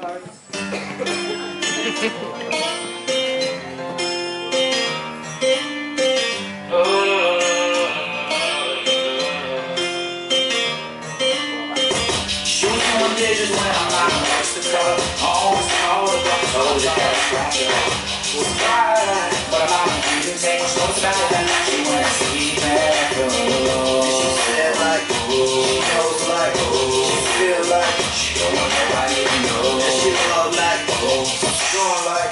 Digits when I'm out next to color. Always called a buck, told you that scratch it off. Was right, but I'm out and didn't take much notice about that. She went and see back, and she said like, ooh, she knows like, ooh, she feel like, she don't want nobody to know. And she love like, ooh, strong like,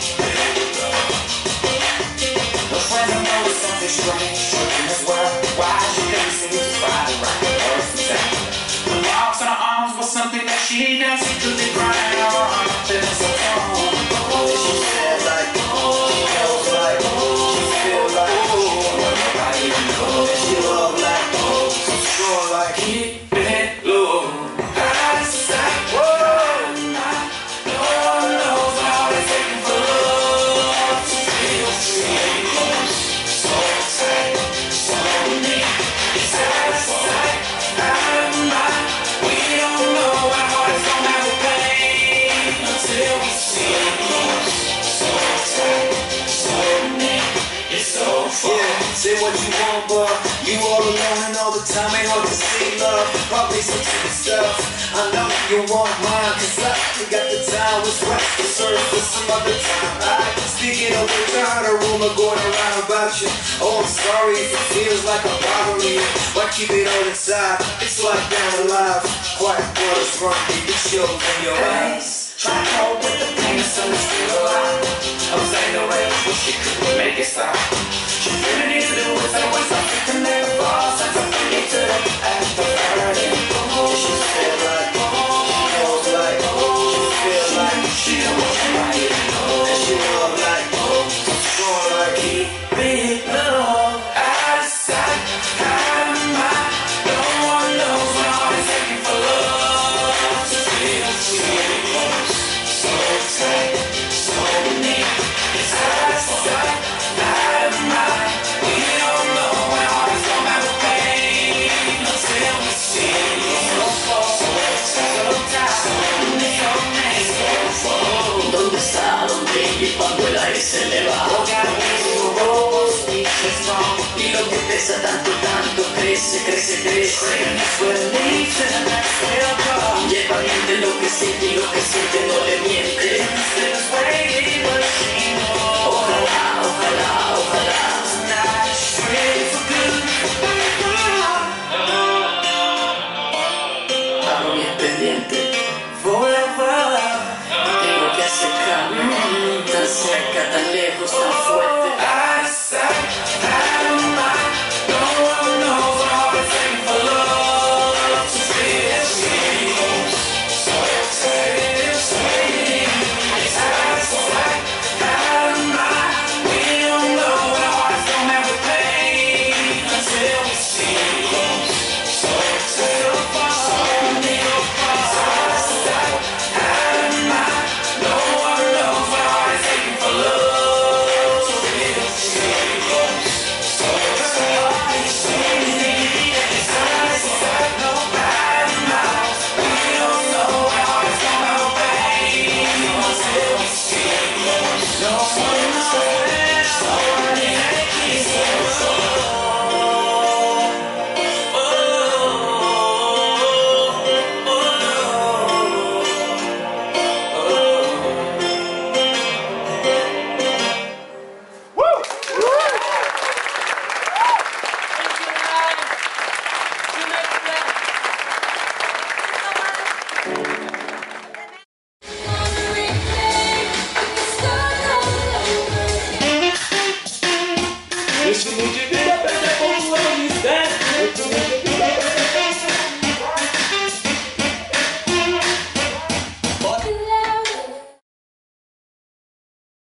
her friends have noticed something strange, tripping as well. Why she couldn't seem to find it right, or something. The locks on her arms was something that she does secretly crying on. Feeling so strong. And she said like, she knows like, she feel like, she don't want nobody to know. And she love like, so strong like, keep it low. Out of sight, whoa. No one knows how it's taking for love to feel free. So tight, so neat. It's out of sight, out of mind. We don't know how hard it's gonna have to pain until we see it. So tight, so neat, it's so far. Yeah, say what you want, but you all alone and all the time ain't hard to see love. Probably some stupid stuff. I know you want mine, cause I got the time. What's right to serve for some other time. Speaking of which, I heard a rumor going around about you. Oh, I'm sorry if it feels like I'm bothering you. Why keep it all inside? It's like down alive. Quiet waters run deep, it shows in your eyes. Try to cope with the pain of something still alive. I was ain't no way, but she couldn't make it stop. She really needs to do it, so it's something to never fall. Since I'm thinking to the after burning. She feel like, she knows like, she feel like, she don't want nobody to know. And she love like, so strong like, keep it low. Out of sight, out of mind. No one knows what all is taking for love to feel free. So tight, so neat. It's out of sight, out of mind. We don't know when all is gonna have a pain until we see it. ¿Dónde está? ¿Dónde? Y cuando el aire se eleva. Y lo que pesa tanto, tanto crece, crece, crece. Y el valiente lo que siente y lo que siente no le miente. Ojalá, ojalá, ojalá. Hago bien pendiente. Tengo que acercarme, tan cerca, tan lejos, tan fuerte.